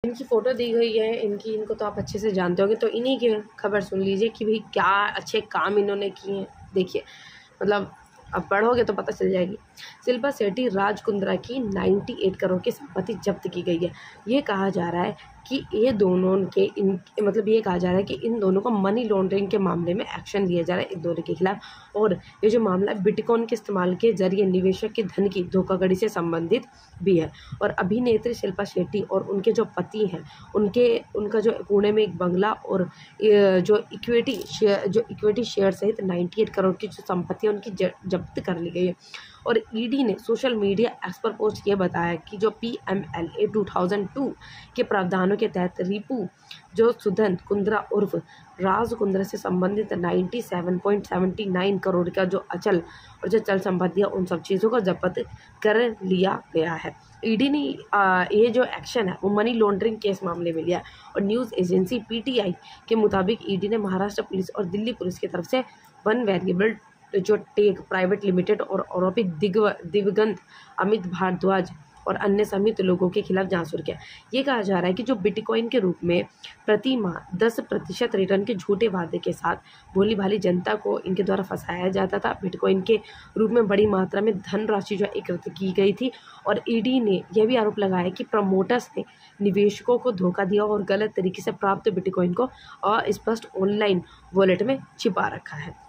इनकी फ़ोटो दी गई है, इनको तो आप अच्छे से जानते होंगे, तो इन्हीं की खबर सुन लीजिए कि भाई क्या अच्छे काम इन्होंने किए हैं। देखिए मतलब अब पढ़ोगे तो पता चल जाएगी। शिल्पा शेट्टी राज कुंद्रा की 98 करोड़ की संपत्ति जब्त की गई है। ये कहा जा रहा है कि ये दोनों के मतलब ये कहा जा रहा है कि इन दोनों को मनी लॉन्ड्रिंग के मामले में एक्शन लिया जा रहा है इन दोनों के खिलाफ। और ये जो मामला है बिटकॉइन के इस्तेमाल के जरिए निवेशक के धन की धोखाधड़ी से संबंधित भी है। और अभिनेत्री शिल्पा शेट्टी और उनके जो पति हैं उनका जो पुणे में एक बंगला और जो इक्विटी शेयर सहित 98 करोड़ की जो संपत्ति है उनकी जब्त कर ली गई है। और ईडी ने सोशल मीडिया एक्स पर पोस्ट ये बताया कि जो PMLA 2002 के प्रावधानों के तहत रिपू जो सुधन कुंद्रा उर्फ राज कुंद्रा से संबंधित 97.79 करोड़ का जो अचल और जो चल संपत्ति है उन सब चीज़ों को जब्त कर लिया गया है। ईडी ने ये जो एक्शन है वो मनी लॉन्ड्रिंग केस मामले में लिया। और न्यूज़ एजेंसी PTI के मुताबिक ईडी ने महाराष्ट्र पुलिस और दिल्ली पुलिस की तरफ से वन वेरिएबल जो टेक प्राइवेट लिमिटेड और आरोपी दिवंगत अमित भारद्वाज और अन्य समित लोगों के खिलाफ जांच शुरू किया। ये कहा जा रहा है कि जो बिटकॉइन के रूप में प्रति माह 10% रिटर्न के झूठे वादे के साथ भोली भाली जनता को इनके द्वारा फंसाया जाता था। बिटकॉइन के रूप में बड़ी मात्रा में धनराशि जो एकत्रित की गई थी। और ईडी ने यह भी आरोप लगाया कि प्रमोटर्स ने निवेशकों को धोखा दिया और गलत तरीके से प्राप्त बिटकॉइन को अस्पष्ट ऑनलाइन वॉलेट में छिपा रखा है।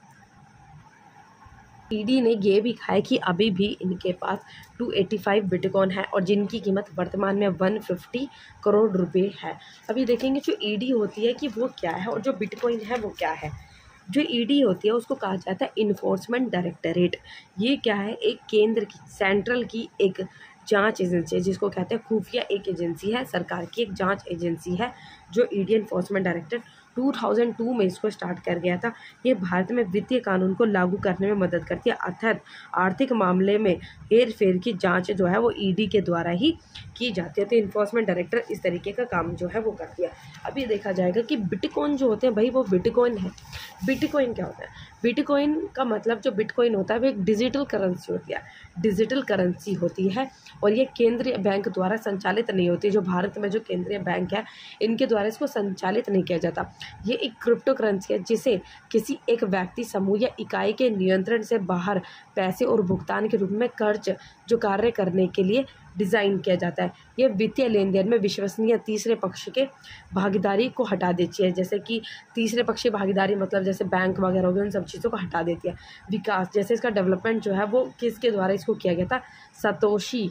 ईडी ने ये भी कहा है कि अभी भी इनके पास 285 बिटकॉइन है और जिनकी कीमत वर्तमान में 150 करोड़ रुपए है। अभी देखेंगे जो ईडी होती है कि वो क्या है और जो बिटकॉइन है वो क्या है। जो ईडी होती है उसको कहा जाता है इन्फोर्समेंट डायरेक्टरेट। ये क्या है, एक केंद्र की सेंट्रल की एक जांच एजेंसी है जिसको कहते हैं खुफिया एक एजेंसी है, सरकार की एक जांच एजेंसी है जो ईडी इन्फोर्समेंट डायरेक्टर 2002 में इसको स्टार्ट कर गया था। ये भारत में वित्तीय कानून को लागू करने में मदद करती है, अर्थात आर्थिक मामले में हेर फेर की जांच जो है वो ईडी के द्वारा ही की जाती है। तो इन्फोर्समेंट डायरेक्टर इस तरीके का काम जो है वो करती है। अब ये देखा जाएगा कि बिटकॉइन जो होते हैं भाई वो बिटकॉइन है। बिटकॉइन क्या होता है? बिटकॉइन का मतलब जो बिटकॉइन होता है वो एक डिजिटल करेंसी होती है। डिजिटल करेंसी होती है और ये केंद्रीय बैंक द्वारा संचालित नहीं होती। जो भारत में जो केंद्रीय बैंक है इनके द्वारा इसको संचालित नहीं किया जाता। ये एक क्रिप्टो करेंसी है जिसे किसी एक व्यक्ति समूह या इकाई के नियंत्रण से बाहर पैसे और भुगतान के रूप में कर्ज जो कार्य करने के लिए डिज़ाइन किया जाता है। यह वित्तीय लेन देन में विश्वसनीय तीसरे पक्ष के भागीदारी को हटा देती है। जैसे कि तीसरे पक्षी भागीदारी मतलब जैसे बैंक वगैरह हो गए, उन सब चीज़ों को हटा देती है। विकास जैसे इसका डेवलपमेंट जो है वो किसके द्वारा इसको किया गया था? सतोशी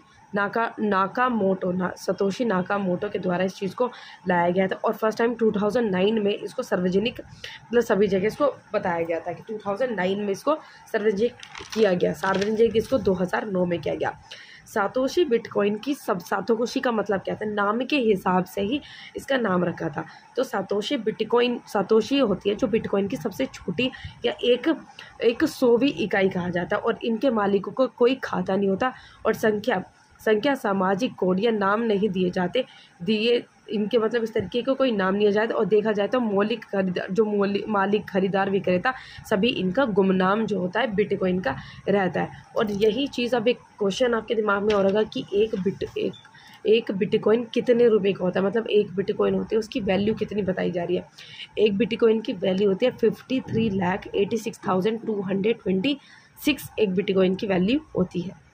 नाकामोटो के द्वारा इस चीज़ को लाया गया था। और फर्स्ट टाइम 2009 में इसको सार्वजनिक मतलब सभी जगह इसको बताया गया था कि 2009 में इसको सार्वजनिक किया गया। सार्वजनिक इसको 2009 में किया गया। सातोशी बिटकॉइन की सातोशी का मतलब क्या था? नाम के हिसाब से ही इसका नाम रखा था। तो सातोशी होती है जो बिटकॉइन की सबसे छोटी या एक 100वीं इकाई कहा जाता है। और इनके मालिकों को कोई खाता नहीं होता और संख्या सामाजिक कोड या नाम नहीं दिए इनके मतलब इस तरीके को कोई नाम नहीं जाए। और देखा जाए तो मालिक खरीदार विक्रेता सभी इनका गुमनाम जो होता है बिटकॉइन का रहता है। और यही चीज़ अब एक क्वेश्चन आपके दिमाग में होगा कि एक बिटकॉइन कितने रुपए का होता है, मतलब एक बिटकॉइन होती है उसकी वैल्यू कितनी बताई जा रही है। एक बिटकॉइन की वैल्यू होती है 53,86,226 एक बिटकॉइन की वैल्यू होती है।